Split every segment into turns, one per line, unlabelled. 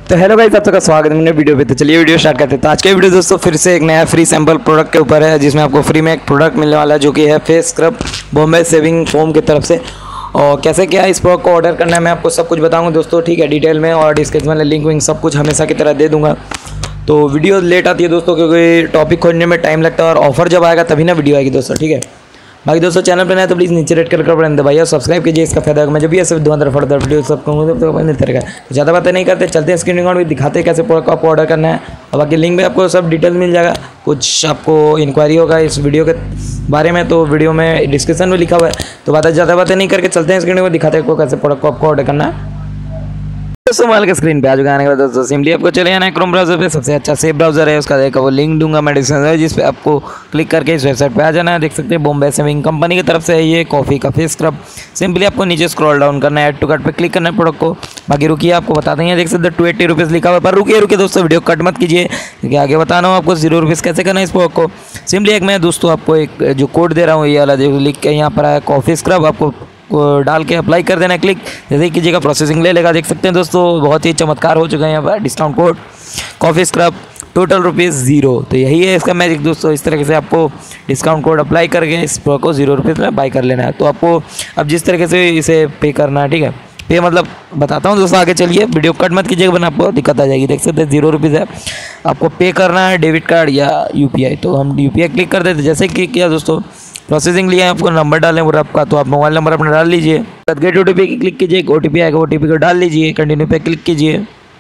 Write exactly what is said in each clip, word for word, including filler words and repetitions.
तो hello guys, आप सबका स्वागत है मेरे वीडियो पे। तो चलिए वीडियो स्टार्ट करते हैं। तो आज के वीडियो दोस्तों फिर से एक नया फ्री सैंपल प्रोडक्ट के ऊपर है, जिसमें आपको फ्री में एक प्रोडक्ट मिलने वाला है जो कि है face scrub Bombay shaving foam की तरफ से। और कैसे क्या इस प्रोडक्ट को ऑर्डर करना है मैं आपको सब कुछ बताऊंगा दोस्तों, ठीक है, डिटेल में। और डिस्क्रिप्शन में लिंक विंक सब कुछ हमेशा की तरह दे दूंगा। तो वीडियो लेट आती है दोस्तों, क्योंकि टॉपिक खोजने में टाइम लगता है और ऑफर जब आएगा तभी ना वीडियो आएगी दोस्तों, ठीक है। बाकी दोस्तों चैनल पर नया तो प्लीज़ नीचे रेड कर बटन दबाइए और सब्सक्राइब कीजिए, इसका फायदा होगा। मैं जब भी ऐसे धुआंधार फर्दर वीडियो सब कहूँगा तो अपने तरह का। तो ज़्यादा बातें नहीं करते, चलते हैं स्क्रीन रिकॉर्ड भी दिखाते हैं कैसे प्रोडक्ट को आपको ऑर्डर करना है। और बाकी लिंक में आपको सब डिटेल मिल जाएगा। कुछ आपको इंक्वायरी होगा इस वीडियो के बारे में तो वीडियो में डिस्क्रिप्शन में लिखा हुआ है। तो बातें ज़्यादा बातें नहीं करके चलते हैं स्क्रीन रिकॉर्ड दिखाते हैं कैसे प्रोडक्ट को आपको ऑर्डर करना है। दोस्तों मोबाइल के स्क्रीन पे आ चुका है के बाद दोस्तों सिंपली आपको चले जाना है क्रोम ब्राउजर पे। सबसे अच्छा सेफ ब्राउजर है उसका, देखा वो लिंक दूंगा मैं डिस्क्रिप्शन में, जिस पे आपको क्लिक करके इस वेबसाइट पे आ जाना है। देख सकते हैं बॉम्बे शेविंग कंपनी की तरफ से है ये कॉफ़ी का फेस स्क्रब। सिंपली आपको नीचे स्क्रॉल डाउन करना है, ऐड टू कार्ट पे क्लिक करना है प्रोडक्ट को। बाकी रुकिए आपको बता देंगे, देख सकते हैं टू एट्टी रुपीज़ लिखा हुआ है, पर रुकिए रुकिए दोस्तों वीडियो कट मत कीजिए, क्योंकि आगे बताना हूँ आपको जीरो रुपीज़ कैसे करना है इस प्रोडक्ट को। सिंपली एक मैं दोस्तों आपको एक जो कोड दे रहा हूँ ये वाला जो लिख के यहाँ पर आया कॉफ़ी स्क्रब, आपको को डाल के अप्लाई कर देना है क्लिक। जैसे ही कीजिएगा प्रोसेसिंग ले लेगा। देख सकते हैं दोस्तों बहुत ही चमत्कार हो चुका है यहाँ पर। Discount code coffee scrub total rupees zero. तो यही है इसका मैजिक दोस्तों। इस तरीके से आपको डिस्काउंट कोड अप्लाई करके इस प्रोडक्ट को जीरो रुपीज़ में बाई कर लेना है। तो आपको अब जिस तरीके से इसे पे करना है, ठीक है, पे मतलब बताता हूँ दोस्तों, आगे चलिए वीडियो कट मत कीजिएगा वरना आपको दिक्कत आ जाएगी। देख सकते हैं जीरो रुपीज़ है, आपको पे करना है डेबिट कार्ड या यू पी आई। तो हम यू पी आई क्लिक कर देते। जैसे कि किया दोस्तों प्रोसेसिंग लिया है, आपको नंबर डालें और आपका, तो आप मोबाइल नंबर अपना डाल लीजिए। गेट ओ टी पी की क्लिक कीजिए, ओ टी पी आएगा, ओ टी पी को डाल लीजिए, कंटिन्यू पे क्लिक कीजिए।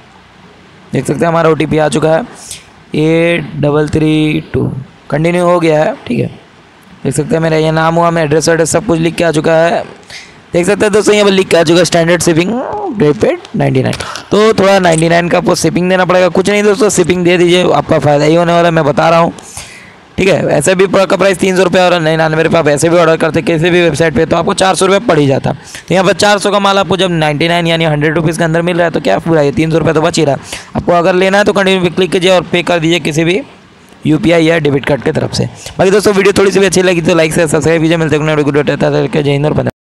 देख सकते हैं हमारा ओ टी पी आ चुका है eight double three two, continue हो गया है, ठीक है। देख सकते हैं मेरा ये नाम हुआ, मैं एड्रेस एड्रेस सब कुछ लिख के आ चुका है। देख सकते हैं दोस्तों यहाँ पर लिख के आ चुका है standard shipping rate ninety nine. तो थोड़ा नाइन्टी नाइन का आपको शिपिंग देना पड़ेगा, कुछ नहीं दोस्तों, शिपिंग दे दीजिए, आपका फ़ायदा ही होने वाला है, मैं बता रहा हूँ, ठीक है। ऐसे भी प्रोडक्ट का प्राइस तीन सौ रुपये और निन्यानवे रुपये आप ऐसे भी ऑर्डर करते किसी भी वेबसाइट पे तो आपको चार सौ रुपये पड़ ही जाता। तो यहाँ पर चार सौ का माल आपको जब नाइन्टी नाइन यानी हंड्रेड रुपीज़ के अंदर मिल रहा है तो क्या पूरा है, तीन सौ रुपये तो बच ही रहा। आपको अगर लेना है तो कंटिन्यू पे क्लिक कीजिए और पे कर दीजिए किसी भी यू पी आई या डेबिट कार्ड की तरफ से। बाकी दोस्तों वीडियो थोड़ी सी भी अच्छी लगी तो लाइक से सब्सक्राइब कीजिए। मिलते हैं जय हिंद और